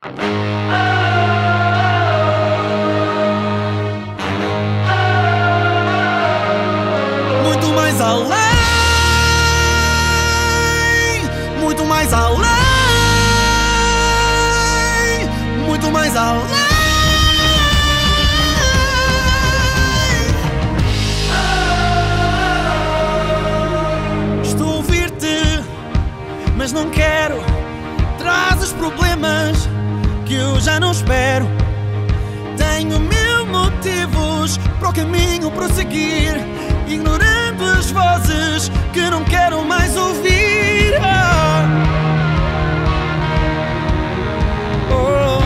Muito mais além, muito mais além, muito mais além. Estou a ouvir-te, mas não quero. Traz os problemas que eu já não espero. Tenho mil motivos para o caminho prosseguir, ignorando as vozes que não quero mais ouvir. Oh.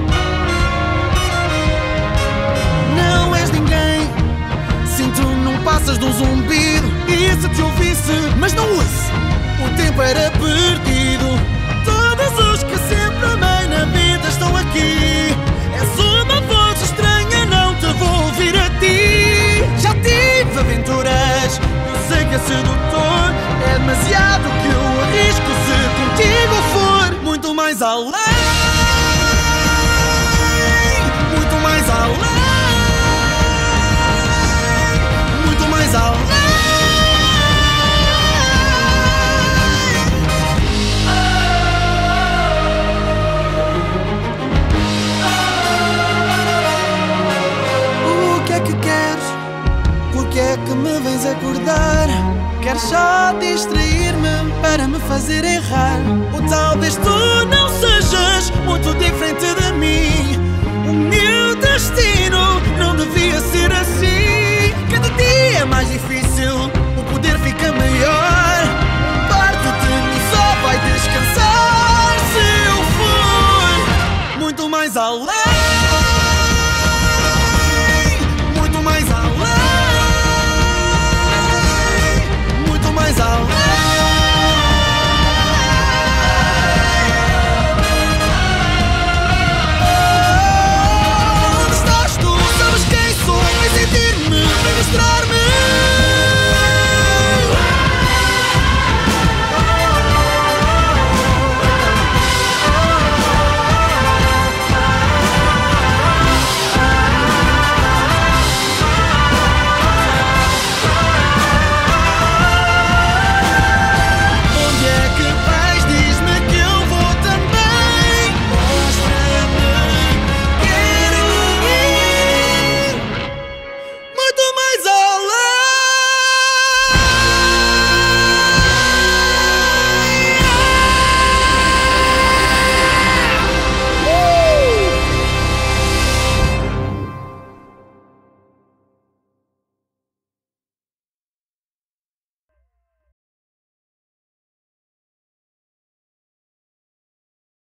Não és ninguém, sinto não passas de um zumbido. E se te ouvisse, mas não ouço, o tempo era perdido. Todos os que sempre amei na vida estão aqui. És uma voz estranha, não te vou ouvir a ti. Já tive aventuras, eu sei que é sedutor. É demasiado que eu arrisco se contigo for. Muito mais além, muito mais além, muito mais além. Porque é que me vens acordar? Queres só distrair-me para me fazer errar? Ou talvez tu não sejas muito diferente de mim. O meu destino não devia ser assim. Cada dia é mais difícil, o poder fica maior. Parte de mim só vai descansar se eu for muito mais além.